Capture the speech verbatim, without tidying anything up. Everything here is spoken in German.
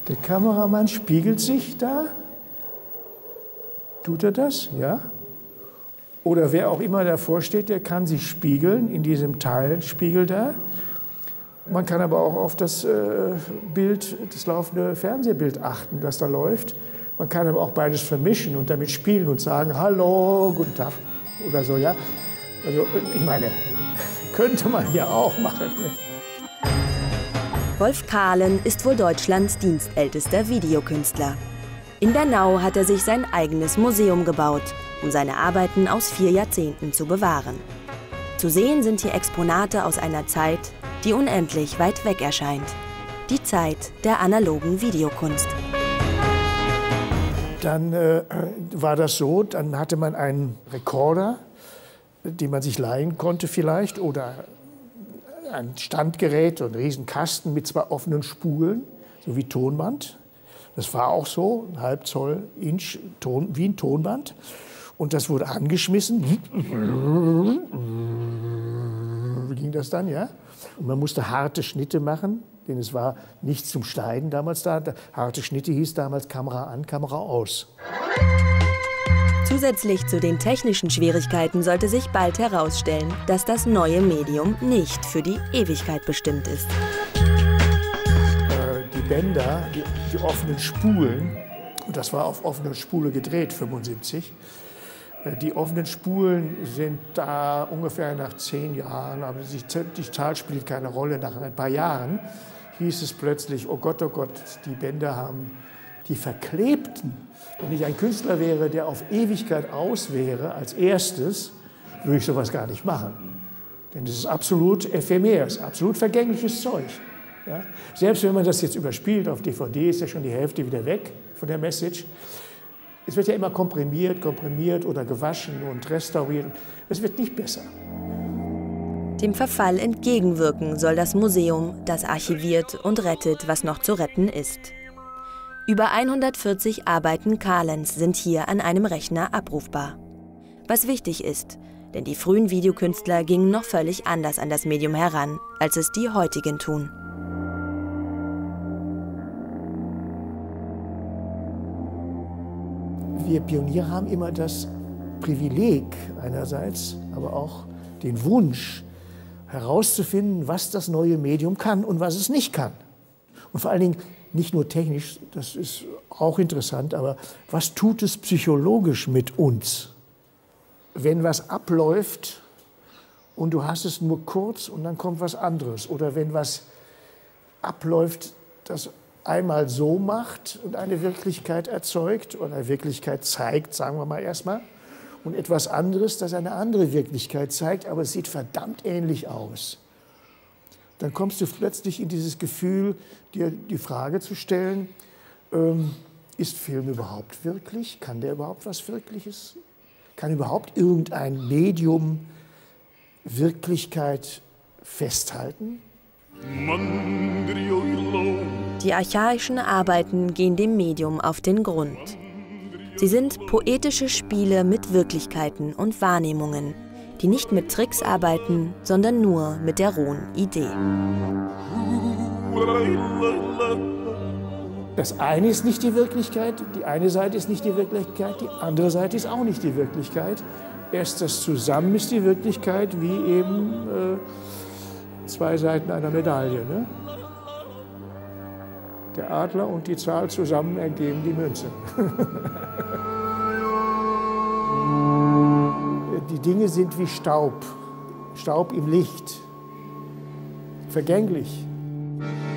Der Kameramann spiegelt sich da. Tut er das? Ja. Oder wer auch immer davor steht, der kann sich spiegeln in diesem Teilspiegel da. Man kann aber auch auf das äh, Bild, das laufende Fernsehbild achten, das da läuft. Man kann aber auch beides vermischen und damit spielen und sagen, hallo, guten Tag oder so, ja. Also ich meine, könnte man ja auch machen. Wolf Kahlen ist wohl Deutschlands dienstältester Videokünstler. In Bernau hat er sich sein eigenes Museum gebaut, um seine Arbeiten aus vier Jahrzehnten zu bewahren. Zu sehen sind hier Exponate aus einer Zeit, die unendlich weit weg erscheint. Die Zeit der analogen Videokunst. Dann äh, war das so, dann hatte man einen Rekorder, den man sich leihen konnte vielleicht, oder ein Standgerät, so ein Riesenkasten mit zwei offenen Spulen, so wie Tonband. Das war auch so, ein halb Zoll Inch, Ton, wie ein Tonband. Und das wurde angeschmissen. Wie ging das dann, ja? Und man musste harte Schnitte machen, denn es war nicht zum Schneiden damals da. Harte Schnitte hieß damals Kamera an, Kamera aus. Zusätzlich zu den technischen Schwierigkeiten sollte sich bald herausstellen, dass das neue Medium nicht für die Ewigkeit bestimmt ist. Die Bänder, die, die offenen Spulen, und das war auf offener Spule gedreht, fünfundsiebzig, die offenen Spulen sind da ungefähr nach zehn Jahren, aber die, die Zahl spielt keine Rolle, nach ein paar Jahren hieß es plötzlich, oh Gott, oh Gott, die Bänder haben die verklebten. Wenn ich ein Künstler wäre, der auf Ewigkeit aus wäre, als erstes, würde ich sowas gar nicht machen. Denn das ist absolut ephemer, ist absolut vergängliches Zeug. Ja? Selbst wenn man das jetzt überspielt auf D V D, ist ja schon die Hälfte wieder weg von der Message. Es wird ja immer komprimiert, komprimiert oder gewaschen und restauriert. Es wird nicht besser. Dem Verfall entgegenwirken soll das Museum, das archiviert und rettet, was noch zu retten ist. Über hundertvierzig Arbeiten Kahlens sind hier an einem Rechner abrufbar. Was wichtig ist, denn die frühen Videokünstler gingen noch völlig anders an das Medium heran, als es die heutigen tun. Wir Pioniere haben immer das Privileg einerseits, aber auch den Wunsch, herauszufinden, was das neue Medium kann und was es nicht kann. Und vor allen Dingen nicht nur technisch, das ist auch interessant, aber was tut es psychologisch mit uns? Wenn was abläuft und du hast es nur kurz und dann kommt was anderes. Oder wenn was abläuft, das einmal so macht und eine Wirklichkeit erzeugt oder eine Wirklichkeit zeigt, sagen wir mal erstmal, und etwas anderes, das eine andere Wirklichkeit zeigt, aber es sieht verdammt ähnlich aus. Dann kommst du plötzlich in dieses Gefühl, dir die Frage zu stellen, ähm, ist Film überhaupt wirklich? Kann der überhaupt was Wirkliches? Kann überhaupt irgendein Medium Wirklichkeit festhalten? Die archaischen Arbeiten gehen dem Medium auf den Grund. Sie sind poetische Spiele mit Wirklichkeiten und Wahrnehmungen, die nicht mit Tricks arbeiten, sondern nur mit der rohen Idee. Das eine ist nicht die Wirklichkeit, die eine Seite ist nicht die Wirklichkeit, die andere Seite ist auch nicht die Wirklichkeit. Erst das Zusammen ist die Wirklichkeit, wie eben äh, zwei Seiten einer Medaille. Ne? Der Adler und die Zahl zusammen ergeben die Münze. Die Dinge sind wie Staub, Staub im Licht, vergänglich.